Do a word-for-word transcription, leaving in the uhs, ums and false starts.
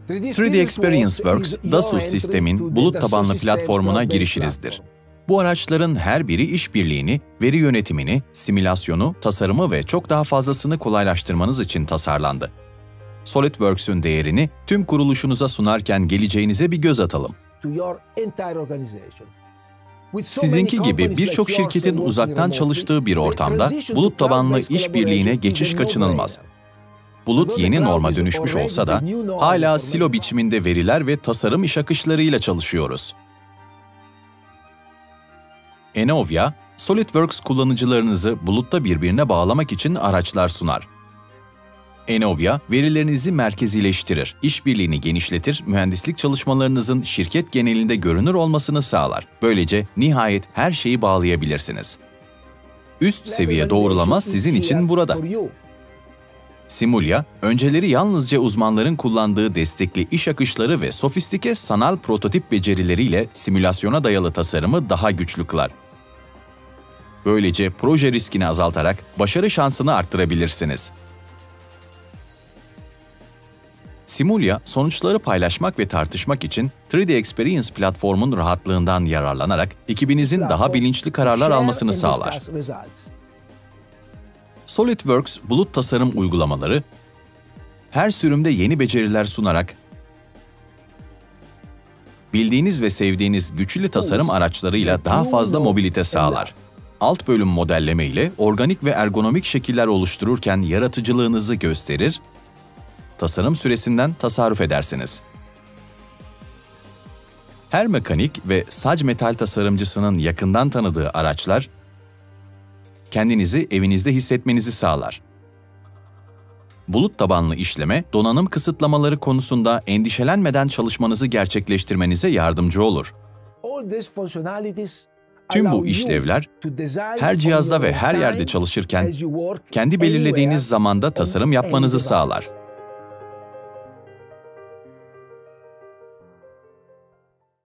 üç D Experience Works, Dassault System'in bulut tabanlı platformuna girişinizdir. Bu araçların her biri işbirliğini, veri yönetimini, simülasyonu, tasarımı ve çok daha fazlasını kolaylaştırmanız için tasarlandı. SolidWorks'ün değerini tüm kuruluşunuza sunarken geleceğinize bir göz atalım. Sizinki gibi birçok şirketin uzaktan çalıştığı bir ortamda bulut tabanlı işbirliğine geçiş kaçınılmaz. Bulut yeni norma dönüşmüş olsa da hala silo biçiminde veriler ve tasarım iş akışlarıyla çalışıyoruz. Enovia, SolidWorks kullanıcılarınızı bulutta birbirine bağlamak için araçlar sunar. Enovia, verilerinizi merkezileştirir, işbirliğini genişletir, mühendislik çalışmalarınızın şirket genelinde görünür olmasını sağlar. Böylece nihayet her şeyi bağlayabilirsiniz. Üst seviye doğrulama sizin için burada. Simulya, önceleri yalnızca uzmanların kullandığı destekli iş akışları ve sofistike sanal prototip becerileriyle simülasyona dayalı tasarımı daha güçlü kılar. Böylece proje riskini azaltarak başarı şansını arttırabilirsiniz. Simulya, sonuçları paylaşmak ve tartışmak için üç D Experience platformun rahatlığından yararlanarak ekibinizin daha bilinçli kararlar almasını sağlar. SolidWorks, bulut tasarım uygulamaları, her sürümde yeni beceriler sunarak, bildiğiniz ve sevdiğiniz güçlü tasarım araçlarıyla daha fazla mobilite sağlar. Alt bölüm modelleme ile organik ve ergonomik şekiller oluştururken yaratıcılığınızı gösterir, tasarım süresinden tasarruf edersiniz. Her mekanik ve sac metal tasarımcısının yakından tanıdığı araçlar, kendinizi evinizde hissetmenizi sağlar. Bulut tabanlı işleme, donanım kısıtlamaları konusunda endişelenmeden çalışmanızı gerçekleştirmenize yardımcı olur. Tüm bu işlevler, her cihazda ve her yerde çalışırken, kendi belirlediğiniz zamanda tasarım yapmanızı sağlar.